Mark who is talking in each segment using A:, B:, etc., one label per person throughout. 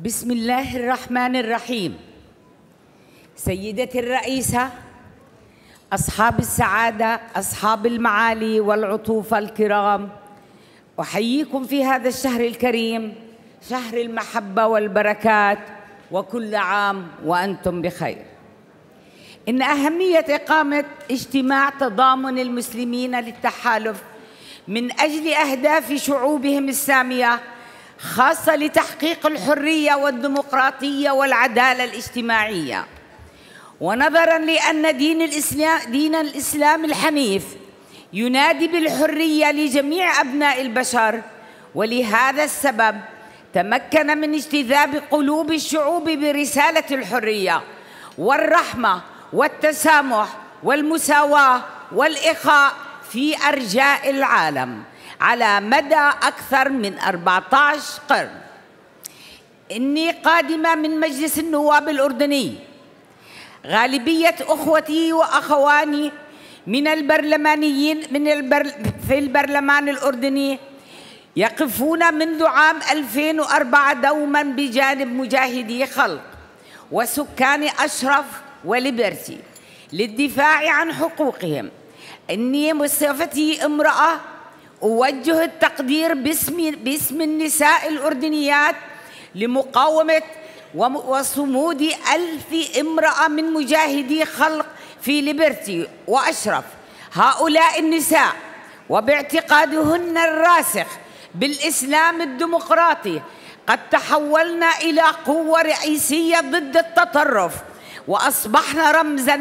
A: بسم الله الرحمن الرحيم. سيدتي الرئيسة، أصحاب السعادة، أصحاب المعالي والعطوفة الكرام، أحييكم في هذا الشهر الكريم، شهر المحبة والبركات، وكل عام وأنتم بخير. إن أهمية إقامة اجتماع تضامن المسلمين للتحالف من أجل أهداف شعوبهم السامية، خاصة لتحقيق الحرية والديمقراطية والعدالة الاجتماعية، ونظراً لأن دين الإسلام الحنيف ينادي بالحرية لجميع أبناء البشر، ولهذا السبب تمكن من اجتذاب قلوب الشعوب برسالة الحرية والرحمة والتسامح والمساواة والإخاء في أرجاء العالم على مدى أكثر من 14 قرن. إني قادمة من مجلس النواب الأردني. غالبية أخوتي وأخواني من البرلمانيين في البرلمان الأردني يقفون منذ عام 2004 دوما بجانب مجاهدي خلق وسكان أشرف وليبرتي للدفاع عن حقوقهم. إني بصفتي امرأة أوجه التقدير باسم النساء الأردنيات لمقاومة وصمود 1000 امرأة من مجاهدي خلق في ليبرتي وأشرف. هؤلاء النساء وباعتقادهن الراسخ بالإسلام الديمقراطي قد تحولن إلى قوة رئيسية ضد التطرف، وأصبحن رمزاً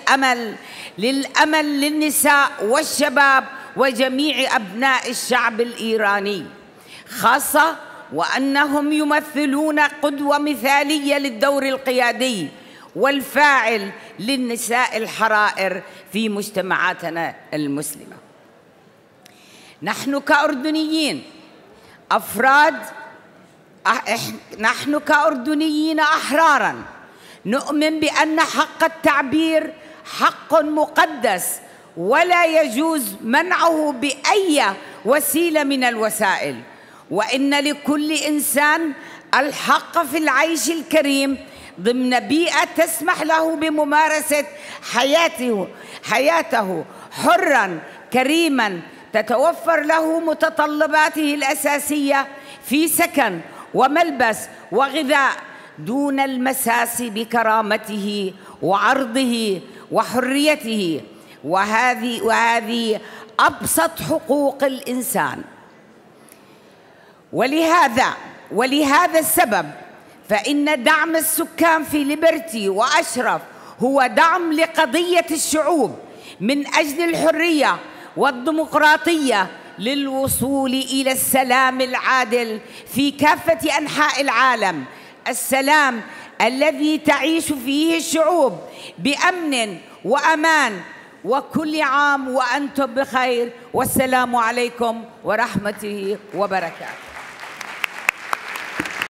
A: للأمل للنساء والشباب وجميع أبناء الشعب الإيراني، خاصة وأنهم يمثلون قدوة مثالية للدور القيادي والفاعل للنساء الحرائر في مجتمعاتنا المسلمة. نحن كأردنيين أحرارا نؤمن بأن حق التعبير حق مقدس ولا يجوز منعه بأي وسيلة من الوسائل، وإن لكل إنسان الحق في العيش الكريم ضمن بيئة تسمح له بممارسة حياته حراً كريماً، تتوفر له متطلباته الأساسية في سكن وملبس وغذاء دون المساس بكرامته وعرضه وحريته، وهذه أبسط حقوق الإنسان. ولهذا السبب فإن دعم السكان في ليبرتي وأشرف هو دعم لقضية الشعوب من أجل الحرية والديمقراطية للوصول إلى السلام العادل في كافة أنحاء العالم، السلام الذي تعيش فيه الشعوب بأمن وأمان. وكل عام وأنتم بخير، والسلام عليكم ورحمته وبركاته.